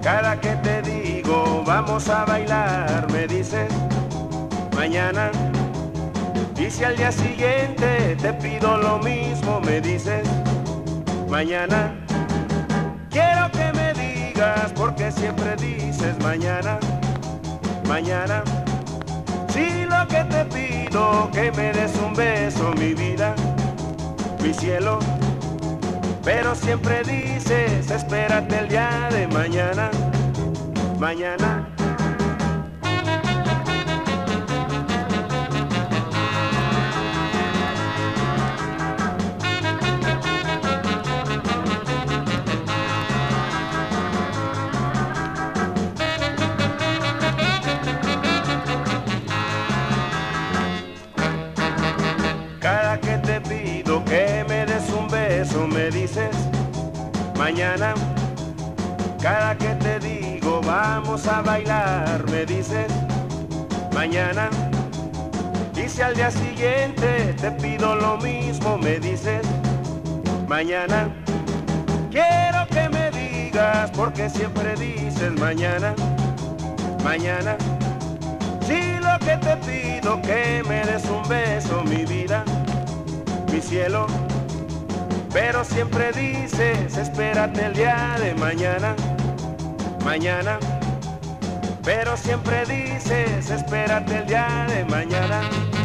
Cada que te digo vamos a bailar, me dices mañana. Y si al día siguiente te pido lo mismo, me dices mañana. Quiero que me digas porque siempre dices mañana, mañana. Si lo que te pido que me des un beso, mi vida, mi cielo. Pero siempre dices espérate el día de mañana, mañana. Cada que te pido que me des un beso, me dices mañana. Cada que te digo vamos a bailar, me dices mañana. Y si al día siguiente te pido lo mismo, me dices mañana. Quiero que me digas porque siempre dices mañana, mañana. Si lo que te pido que me des un beso, mi vida, mi cielo. Pero siempre dices espérate el día de mañana, mañana. Pero siempre dices espérate el día de mañana.